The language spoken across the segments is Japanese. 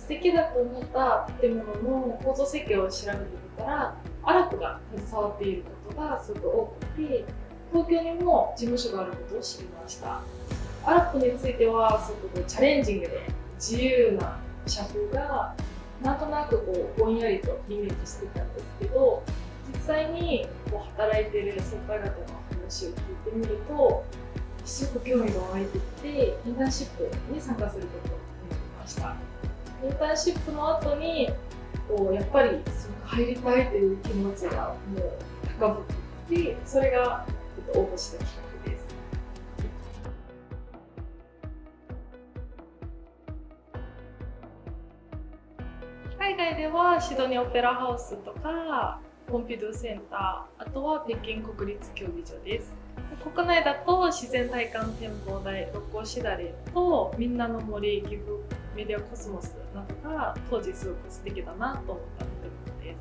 素敵だと思った建物の構造設計を調べてみたら、アラプが携わっていることがすごく多くて、東京にも事務所があることを知りました。アラプについてはすごくチャレンジングで自由な社風がなんとなくぼんやりとイメージしてたんですけど、実際に働いている先輩方の話を聞いてみると、すごく興味が湧いてきて、インターンシップに参加することになりました。インターンシップの後にやっぱりすごく入りたいという気持ちがもう高ぶってきて、それが応募した企画です。海外ではシドニーオペラハウスとかポンピドゥセンター、あとは北京国立競技場です。国内だと自然体感展望台、六甲枝垂とみんなの森、岐阜メディアコスモスなどが当時すごく素敵だなと思った建物です。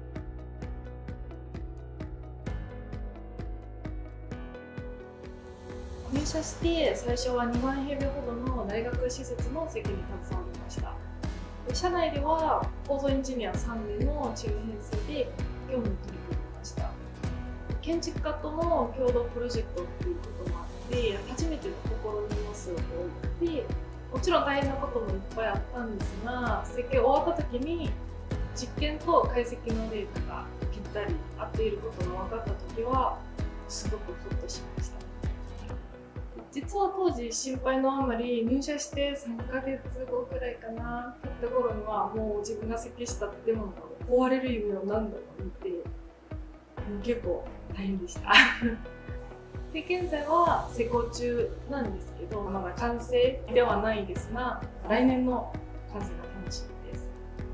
入社して最初は2万平米ほどの大学施設の設計に携わりました。社内では構造エンジニア3名のチーム編成で業務に取り組みました。建築家との共同プロジェクトっていうこともあって、初めての試みもすごく多くて、もちろん大変なこともいっぱいあったんですが、設計終わった時に実験と解析のデータがぴったり合っていることが分かった時はすごくホッとしました。実は当時心配のあまり入社して3ヶ月後くらいかな経った頃にはもう自分が設計した建物が壊れる夢を何度も見て、もう結構大変でしたで、現在は施工中なんですけど、まだ完成ではないですが、来年の完成が楽しみです。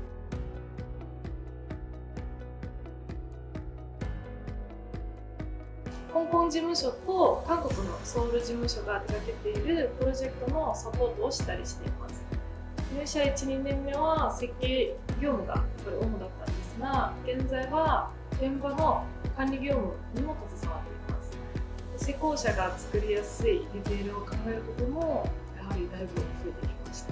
香港事務所と韓国のソウル事務所が手掛けているプロジェクトのサポートをしたりしています。入社1、2年目は設計業務が主だったんですが、現在は現場の管理業務にも携わっています。施工者が作りやすいディテールを考えることもやはりだいぶ増えてきました。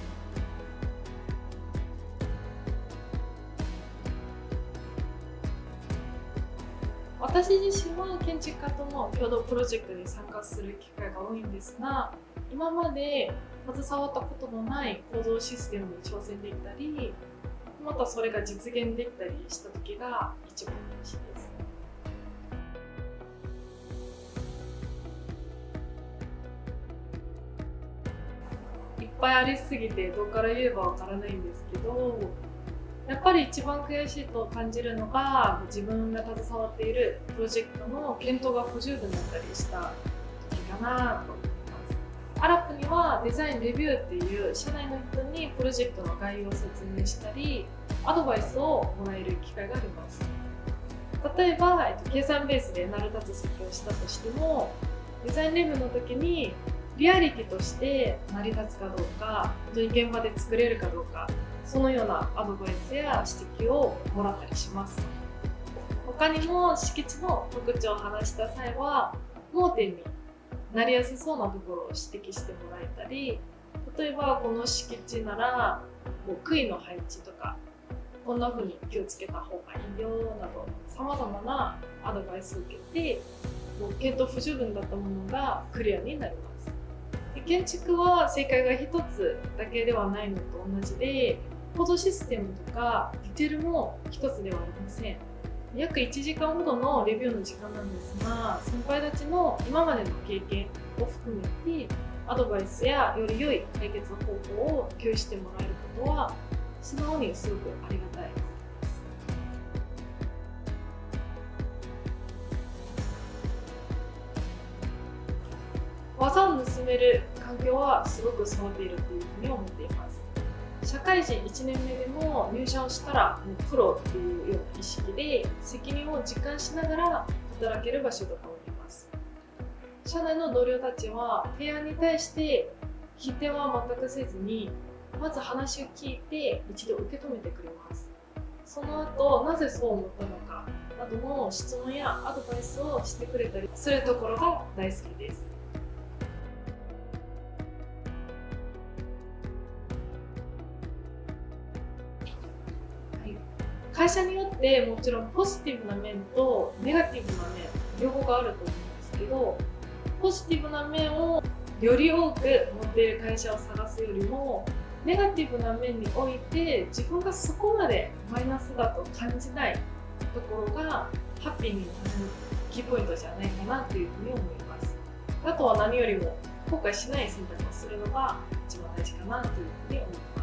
私自身は建築家との共同プロジェクトに参加する機会が多いんですが、今まで携わったことのない構造システムに挑戦できたり、またそれが実現できたりした時が一番嬉しいです。いっぱいありすぎてどこから言えばわからないんですけど、やっぱり一番悔しいと感じるのが、自分が携わっているプロジェクトの検討が不十分だったりした時かなと思います。アラプにはデザインレビューっていう社内の人にプロジェクトの概要を説明したり、アドバイスをもらえる機会があります。例えば、計算ベースで成り立つ設計をしたとしても、デザインレビューの時にリアリティとして成り立つかどうか、本当に現場で作れるかどうか、そのようなアドバイスや指摘をもらったりします。他にも敷地の特徴を話した際は、盲点になりやすそうなところを指摘してもらえたり、例えばこの敷地ならもう杭の配置とか、こんな風に気をつけた方がいいよなど、さまざまなアドバイスを受けて、もう検討不十分だったものがクリアになります。で、建築は正解が一つだけではないのと同じで、構造システムとかディテールも一つではありません。約1時間ほどのレビューの時間なんですが、先輩たちの今までの経験を含めてアドバイスやより良い解決方法を共有してもらえることは素直にすごくありがたいです。技を盗める環境はすごく揃っているというふうに思っています。社会人1年目でも入社をしたらもうプロっていうような意識で責任を実感しながら働ける場所だと思います。社内の同僚たちは提案に対して否定は全くせずに、まず話を聞いて一度受け止めてくれます。その後、なぜそう思ったのかなどの質問やアドバイスをしてくれたりするところが大好きです。 会社によってもちろんポジティブな面とネガティブな面両方があると思うんですけど、ポジティブな面をより多く持っている会社を探すよりも、ネガティブな面において自分がそこまでマイナスだと感じないところがハッピーになるキーポイントじゃないかなというふうに思います。あとは何よりも後悔しない選択をするのが一番大事かなというふうに思います。